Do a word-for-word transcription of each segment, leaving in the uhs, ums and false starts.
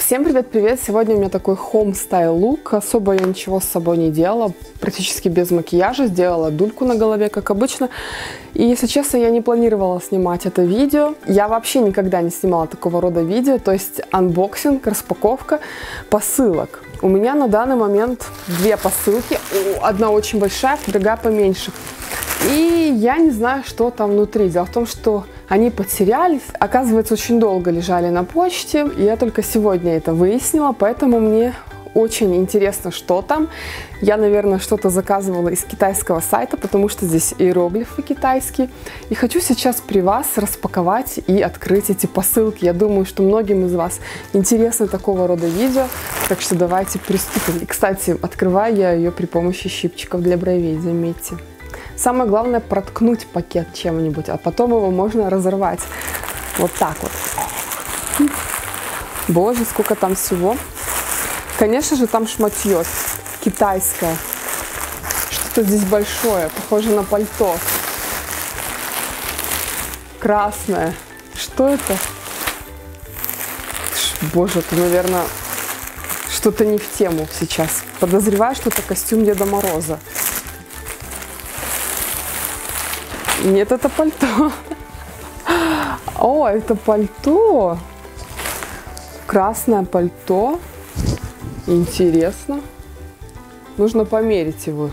Всем привет-привет! Сегодня у меня такой home-style лук. Особо я ничего с собой не делала, практически без макияжа. Сделала дульку на голове, как обычно. И, если честно, я не планировала снимать это видео. Я вообще никогда не снимала такого рода видео, то есть анбоксинг, распаковка посылок. У меня на данный момент две посылки. Одна очень большая, другая поменьше. И я не знаю, что там внутри. Дело в том, что они потерялись, оказывается, очень долго лежали на почте, и я только сегодня это выяснила, поэтому мне очень интересно, что там. Я, наверное, что-то заказывала из китайского сайта, потому что здесь иероглифы китайские. И хочу сейчас при вас распаковать и открыть эти посылки. Я думаю, что многим из вас интересно такого рода видео, так что давайте приступим. И, кстати, открываю я ее при помощи щипчиков для бровей, заметьте. Самое главное проткнуть пакет чем-нибудь, а потом его можно разорвать. Вот так вот. Боже, сколько там всего. Конечно же, там шматье китайское. Что-то здесь большое, похоже на пальто. Красное. Что это? Боже, это, наверное, что-то не в тему сейчас. Подозреваю, что это костюм Деда Мороза. Нет, это пальто. О, это пальто. Красное пальто. Интересно. Нужно померить его.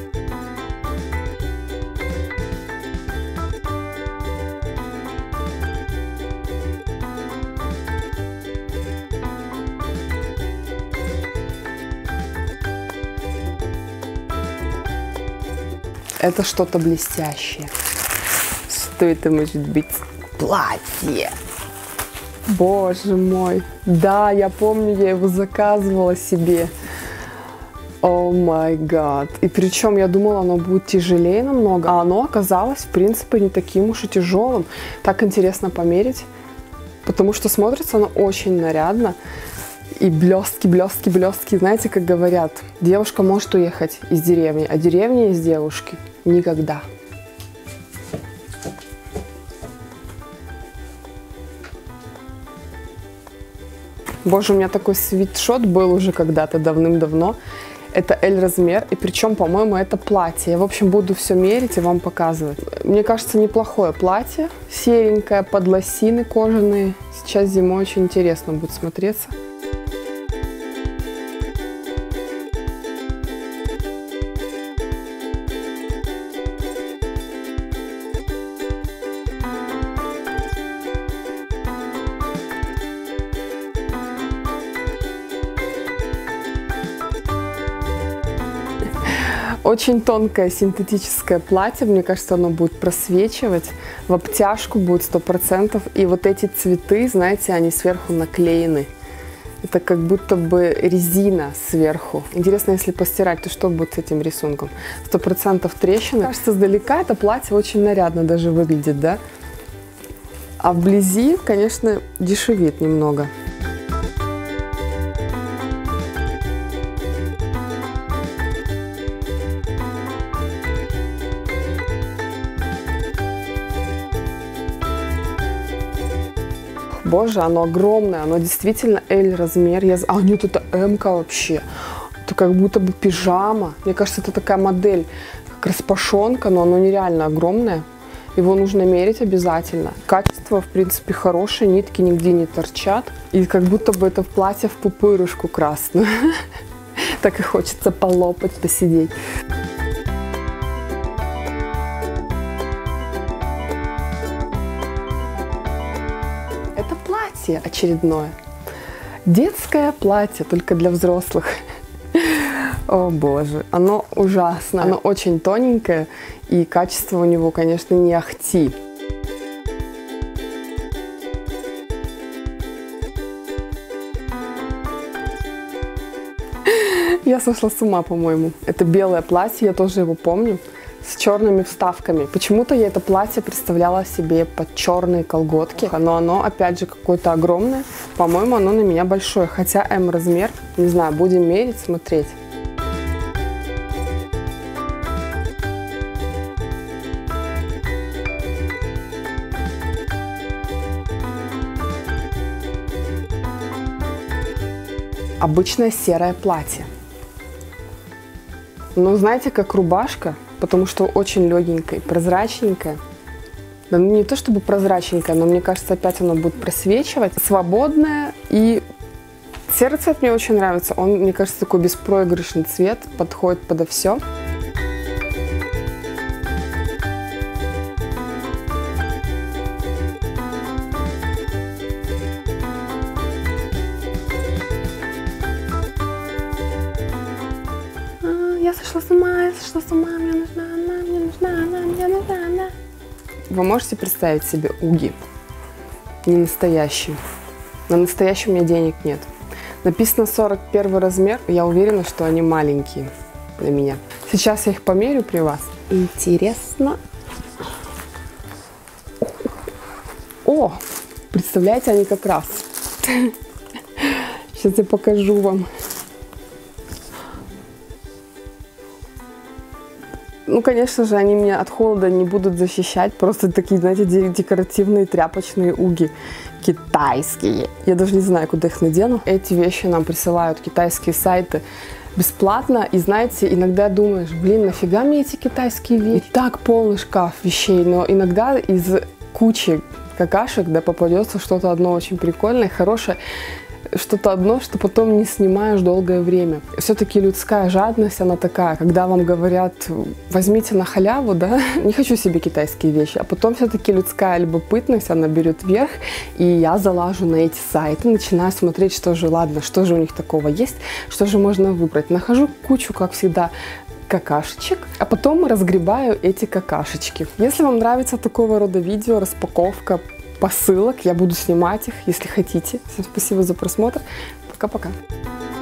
Это что-то блестящее. Что это может быть? Платье. Боже мой. Да, я помню, я его заказывала себе. О май гад. И причем я думала, оно будет тяжелее намного, а оно оказалось, в принципе, не таким уж и тяжелым. Так интересно померить, потому что смотрится оно очень нарядно. И блестки, блестки, блестки. Знаете, как говорят, девушка может уехать из деревни, а деревня из девушки никогда. Боже, у меня такой свитшот был уже когда-то давным-давно. Это эль размер, и причем, по-моему, это платье. Я, в общем, буду все мерить и вам показывать. Мне кажется, неплохое платье. Серенькое, под лосины кожаные. Сейчас зимой очень интересно будет смотреться. Очень тонкое синтетическое платье, мне кажется, оно будет просвечивать, в обтяжку будет сто процентов. И вот эти цветы, знаете, они сверху наклеены. Это как будто бы резина сверху. Интересно, если постирать, то что будет с этим рисунком? Сто процентов трещины. Кажется, сдалека это платье очень нарядно даже выглядит, да? А вблизи, конечно, дешевеет немного. Боже, оно огромное, оно действительно эль размер. Я... А нет, это эм-ка вообще. Это как будто бы пижама. Мне кажется, это такая модель, как распашонка, но оно нереально огромное. Его нужно мерить обязательно. Качество, в принципе, хорошее, нитки нигде не торчат. И как будто бы это платье в пупырышку красную. Так и хочется полопать, посидеть. Очередное. Детское платье, только для взрослых. О боже, оно ужасное. Оно очень тоненькое, и качество у него, конечно, не ахти. Я сошла с ума, по-моему. Это белое платье, я тоже его помню, с черными вставками. Почему-то я это платье представляла себе под черные колготки, но оно, опять же, какое-то огромное. По-моему, оно на меня большое, хотя эм размер. Не знаю, будем мерить, смотреть. обычное серое платье. Ну, знаете, как рубашка, потому что очень легенькая, прозрачненькая. Да, ну не то чтобы прозрачненькая, но мне кажется, опять оно будет просвечивать. Свободная, и серый цвет мне очень нравится. Он, мне кажется, такой беспроигрышный цвет, подходит подо все. Я сошла с ума, я сошла с ума, мне нужна она, мне нужна она, мне нужна она. Вы можете представить себе уги? Не настоящие. На настоящий у меня денег нет. Написано сорок первый размер, я уверена, что они маленькие для меня. Сейчас я их померю при вас. Интересно. О, представляете, они как раз. Сейчас я покажу вам. Ну, конечно же, они меня от холода не будут защищать. Просто такие, знаете, декоративные тряпочные уги. Китайские. Я даже не знаю, куда их надену. Эти вещи нам присылают китайские сайты бесплатно. И знаете, иногда думаешь, блин, нафига мне эти китайские вещи? И так полный шкаф вещей. Но иногда из кучи какашек, да, попадется что-то одно очень прикольное, хорошее. Что-то одно, что потом не снимаешь долгое время. Все-таки людская жадность, она такая, когда вам говорят, возьмите на халяву, да, не хочу себе китайские вещи, а потом все-таки людская любопытность, она берет верх, и я залажу на эти сайты, начинаю смотреть, что же, ладно, что же у них такого есть, что же можно выбрать. Нахожу кучу, как всегда, какашечек, а потом разгребаю эти какашечки. Если вам нравится такого рода видео, распаковка посылок, я буду снимать их, если хотите. Всем спасибо за просмотр. Пока-пока.